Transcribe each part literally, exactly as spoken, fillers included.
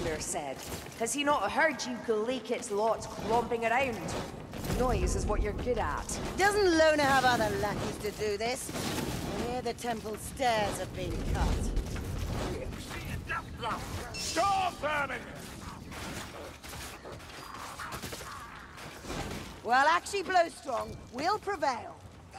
Commander said. Has he not heard you Galeekit's lots clomping around? Noise is what you're good at. Doesn't Lona have other lackeys to do this? Here the temple stairs have been cut. Stop vermin! Well, actually blow strong, we'll prevail.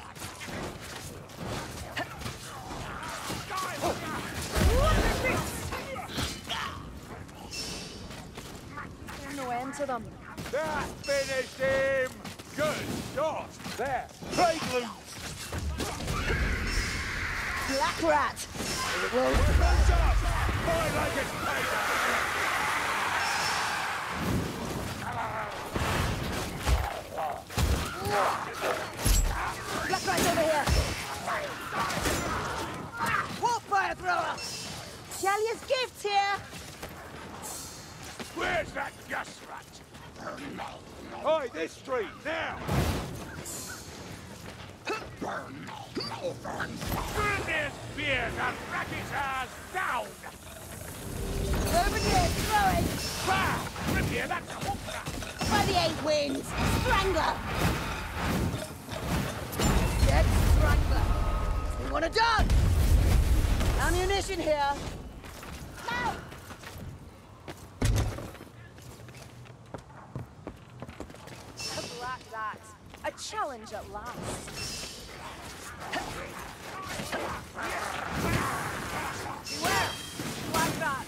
There's no end to them. That finished him! Good shot! There! Break loose! Black rat! Well, close up! Fight like it's payback! Black rat's over here! Warp fire thrower! Shalia's gift here! Where's that gus rat? Oi, this street, now! Burn this beard and rack his ass down! Over here, throwing! Bah! Rip here, that's a hooker! By the eight winds! Strangler! Dead Strangler! We want a dog! Ammunition here! Now! A black rat. A challenge at last. Beware! Black rats!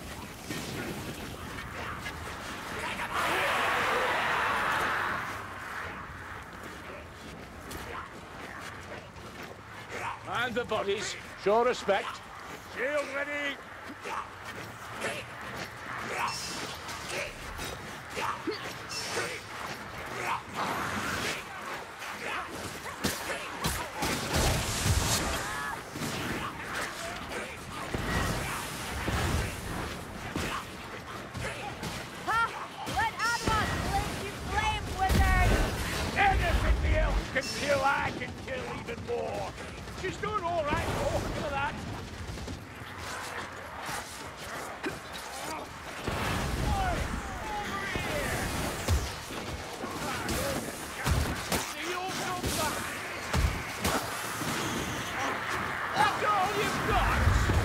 And the bodies. Show respect. Shield ready! Ha! Let Adamant lick you flame, wizard! Anything the elf can kill, I can kill even more. She's doing all right, though. Look at that. See you come back. That's all you've got.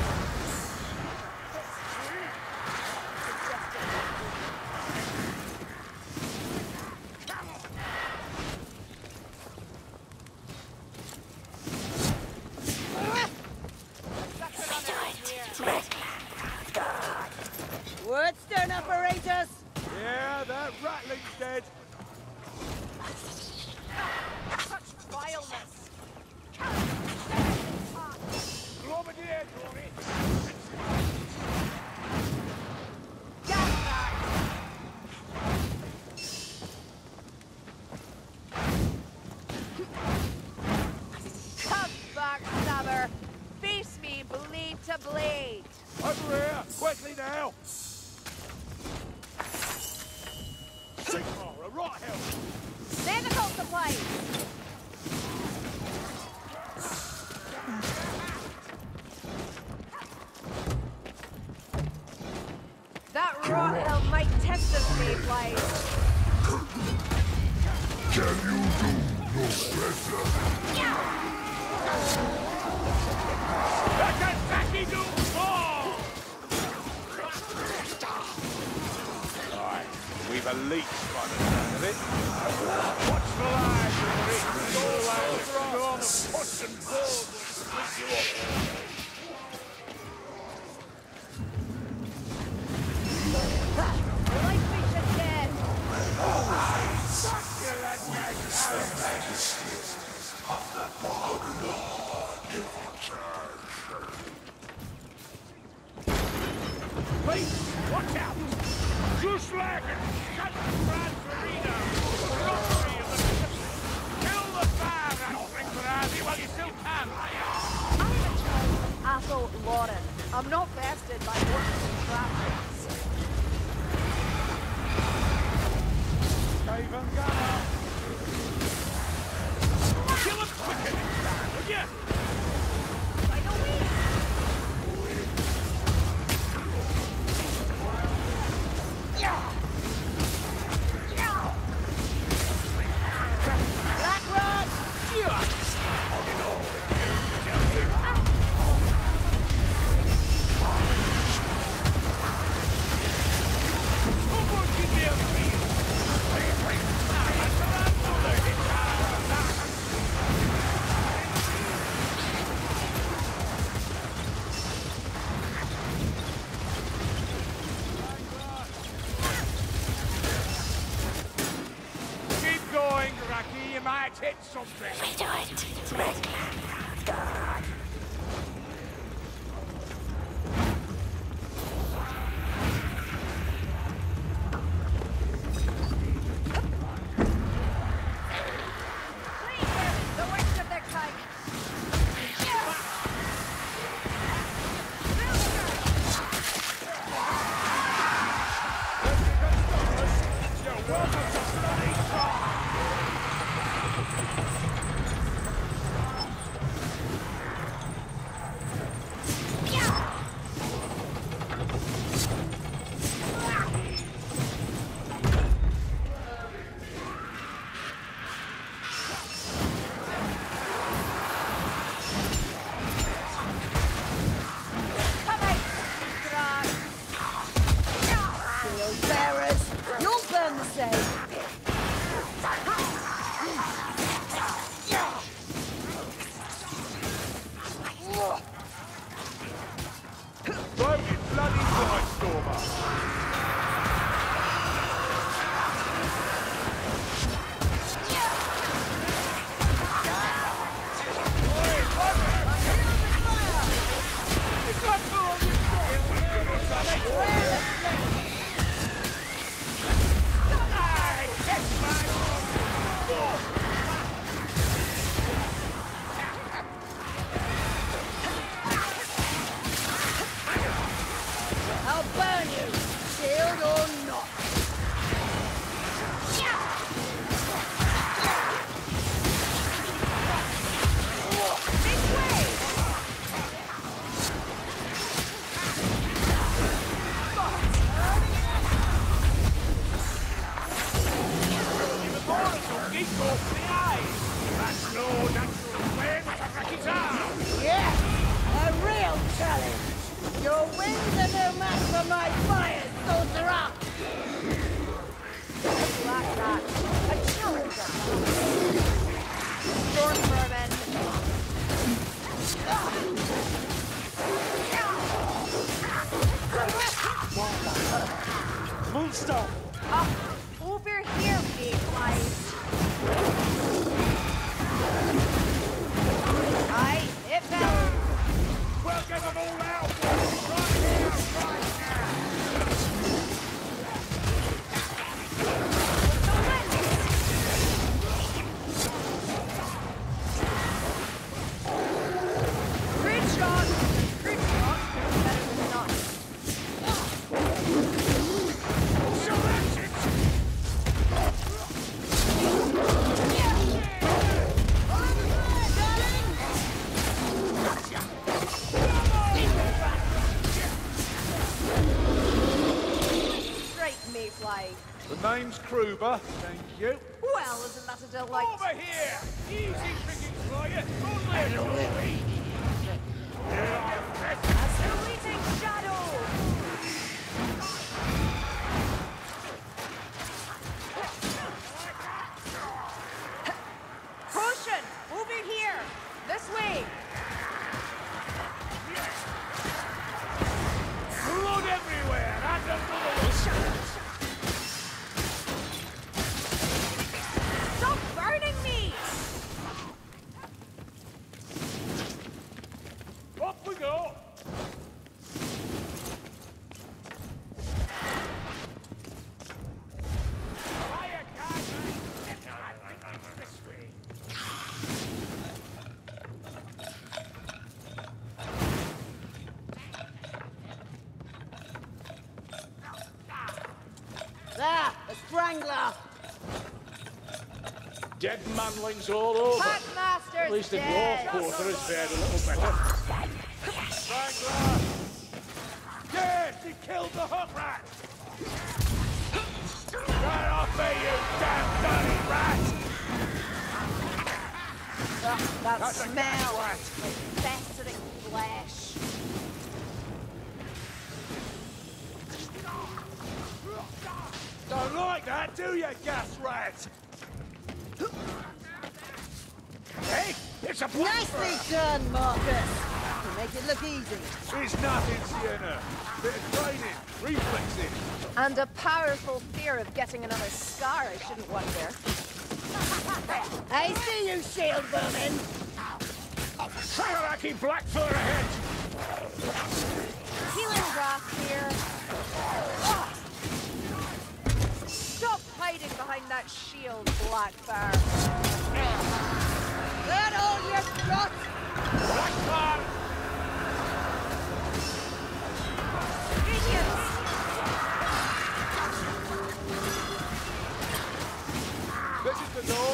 Wordstone operators! Yeah, that rattling's dead. Such vileness! Globadier, Tony. Come back, stabber! Face me, blade to blade! Over here, quickly now. Sigmar, a rot hell. Medical supplies! That rot hell might test us, Mayflies. Can you do no better? Let that Zaki do fall! Alright, we've a leech by the sound of it. Watch the line, Rick. All out strong on the push and pull will split you up. Light fish is dead! Please, watch out! Zuslagen! Shut Brad Farina! Robbery of the ship! Kill the fire and bring Brady while you still can! I'm a child of Athel Lauren. I'm not vested by horses and trappings. Even Gunner! Kill him quicker next time, would ya? By no means! you might hit something. We do it. Make God. The worst of their kind. You're welcome to bloody try. Come out, Grant. Shield bearers, you'll burn the same. Broken bloody Blightstormer. I'll burn you, shield or not. This way! Geek off the eyes. That's no natural way to wreck it out. Yeah, a real challenge. Your wings are no match for my fire, sorcerer. Black Rat. A challenger. Storm vermin. Monster! Up over here, Mayflies. Aye, it fell. We'll get them all out. Right here, right now. Crit shot! Crit shot! Better than none. So that's it. Straight, Mayfly. The name's Kruber. Thank you. Well, isn't that a delight? Over here. Easy pickings for you. Only a few. A fleeting shadow! Potion! Over here! This way! Blood everywhere. And another one. Stop burning me! Up we go. Fire, guys. This way. There, a strangler. Dead manlings all over. Packmaster's At least the dead! dwarf quarter has fared a little better. Strangler! Yes, he killed the hook rat! Right off me, you damn dirty rat! That, that That's a smell! gas rat. Like festering flesh. Don't like that, do you, gas rat? Hey, it's a Nicely blaster! done, Marcus. You make it look easy. It's nothing, Sienna. Bit of training, reflexes. And a powerful fear of getting another scar, I shouldn't wonder. I see you, shield vermin! Iraqi Blackfur ahead! Healing grass here. Stop hiding behind that shield, Blackfur. That all you've got? Blackfur! Idiots! This is the door.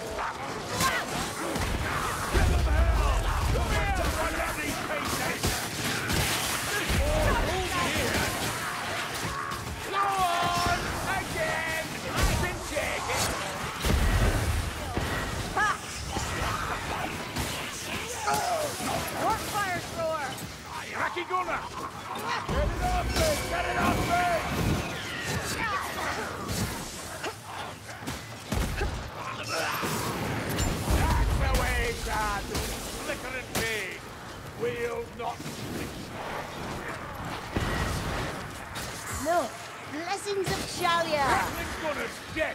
Give them hell! Come here, one of these pieces! This wall holds here! Go on! Again! I've been taken! Ha! More fire thrower! Iraqi gunner! Get it off me! Get it off me! That's the way, Dad! Flickering pig! We'll not... Look, blessings of Shalia! Rattling gunner's dead!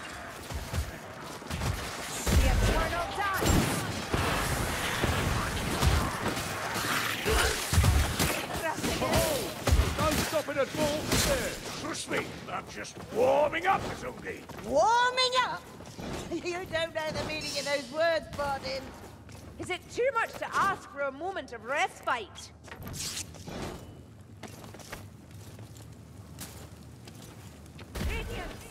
The eternal dance! Oh! No stopping at all! There! Trust me, I'm just warming up, Zungi! Warming up? You don't know the meaning of those words, Bardin. Is it too much to ask for a moment of respite? Idiots!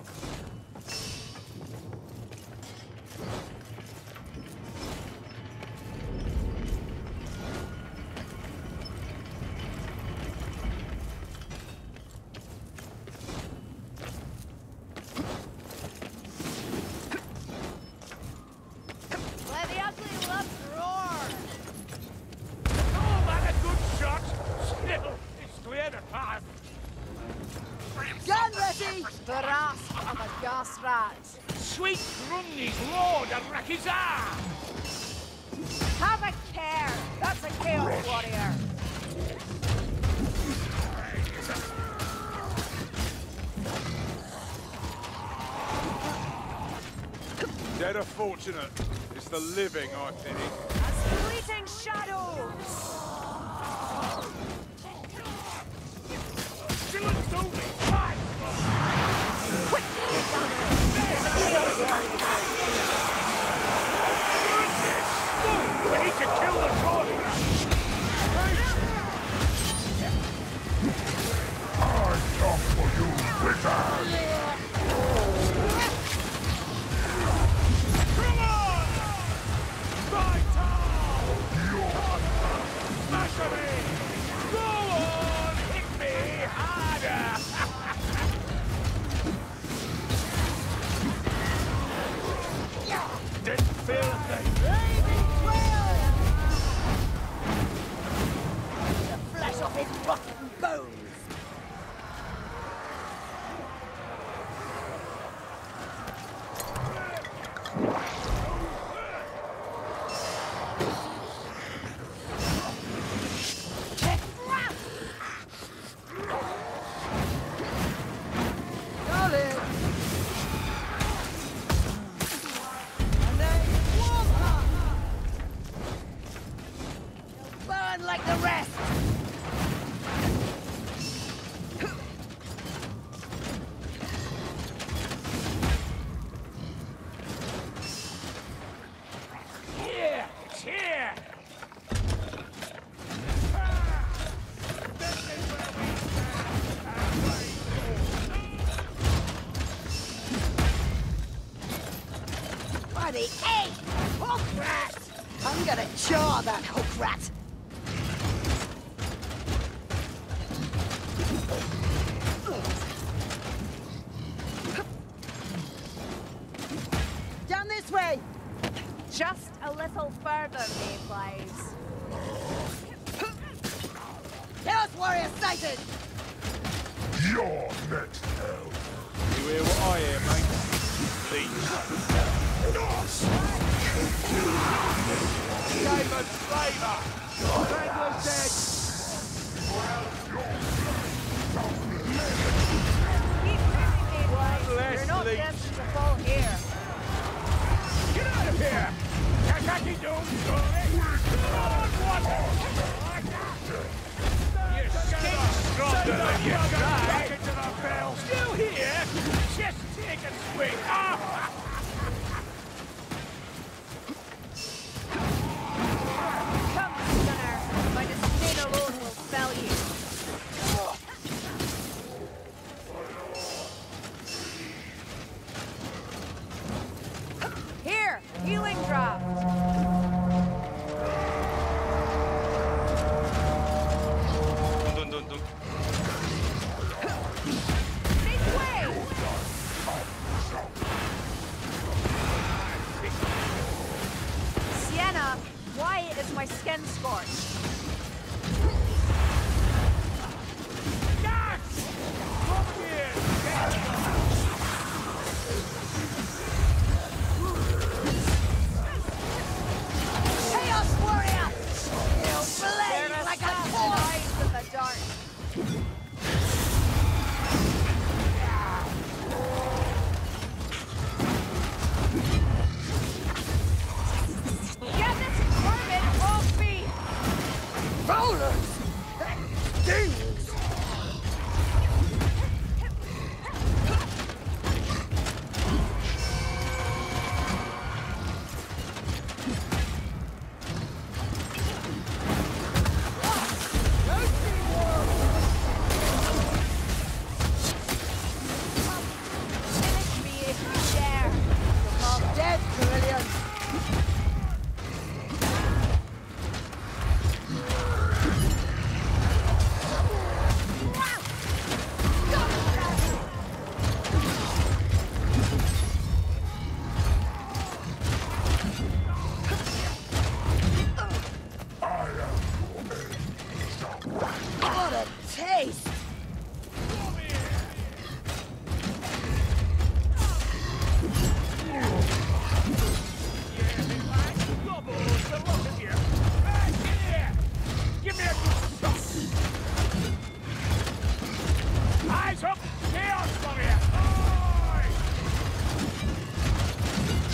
Let the ugly love roar! Oh, man, a good shot! Still, it's clear the path! Gun ready! The rasp of a gas rat. Sweet Grungy's Lord and Rakizar! Have a care! That's a chaos warrior! Dead are fortunate. It's the living, I think. A fleeting shadow! Still and Zungi! Fight! We need to kill the Jordan! I come for you, wizard! Come on! Right on! Smash me! Go on! Hit me harder! Didn't feel a thing. Baby twelve! The flesh off his rotten bones! Got it! And then warm up! Burn like the rest! Here! It's here! This is where we stand and wait. Bloody egg! Hook rat! I'm gonna jar that hook rat! Down this way! Just a little further, Mayflies. Chaos warrior sighted! You're next, hell. You hear what I hear, mate? These. Damon's flavour! Wrangler's dead! Keep moving, Mayflies. Less You're not leech. destined to fall here.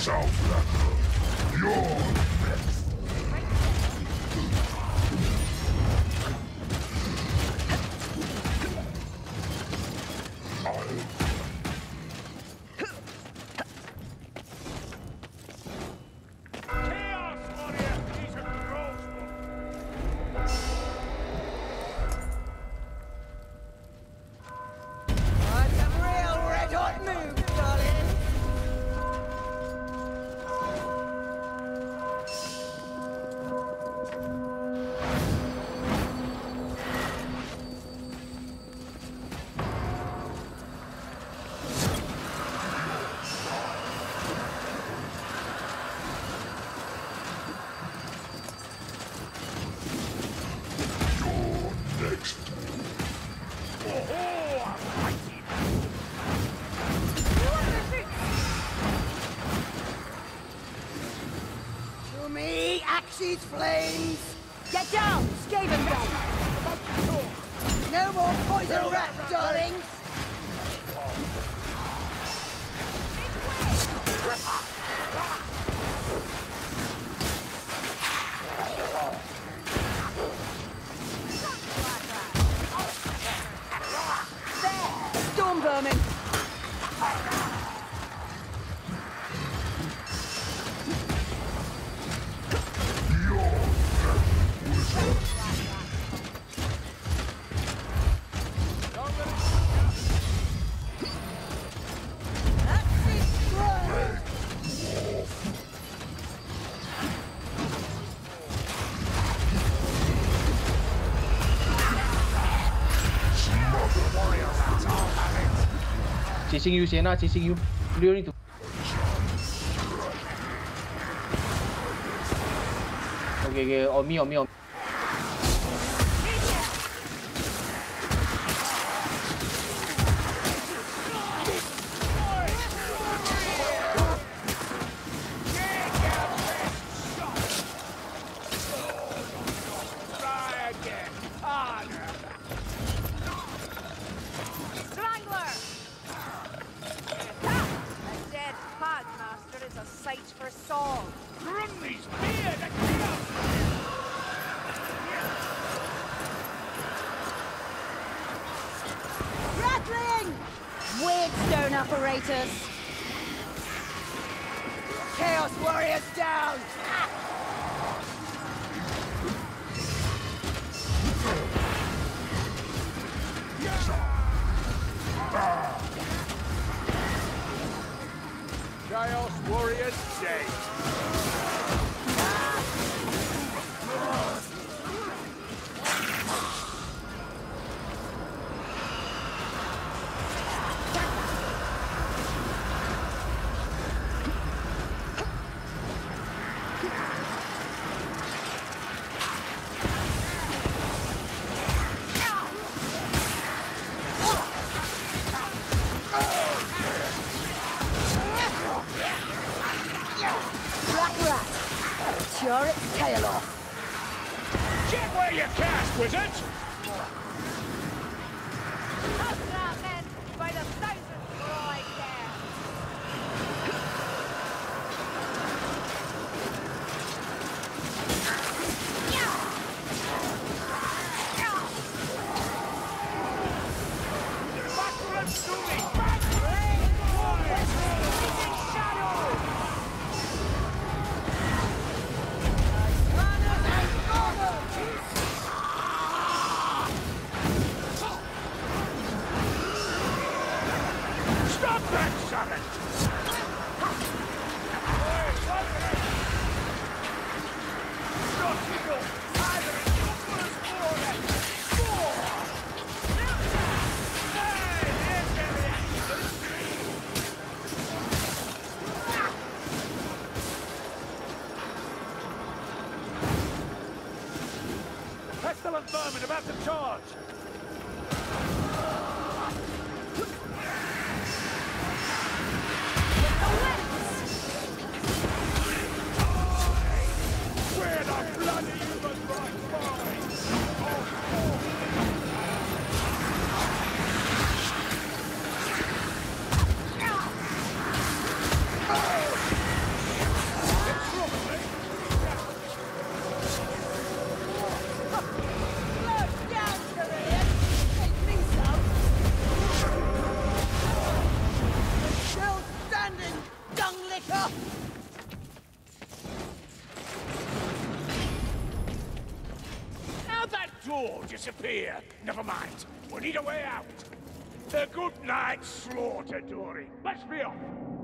Southlander, you're next. Chaos Warrior, he's a gross one. That's a real red-hot move, darling. You're next. Oh, I like it. To me, Axe's flames. Get down, Skaven. No more poison rats, darlings. Storm vermin. Axe's flames. Chasing you, Sienna, chasing you. You don't need to. Okay, okay, on me, on me, on me. Try again. Harder. Strangler! A dead pad master is a sight for song. Grumley's beard and chaos. Rattling! Weird stone apparatus. Chaos warriors down! Chaos Warriors dead. Black rat! Tear its tail off! Check where you cast, wizard! Astra men by the thousands right there. Backwards to me! Stop that summon! Pestilent vermin about to charge! Where the bloody human right falling? disappear. Never mind. We need a way out. A good night's slaughter, Dory. Let's be off.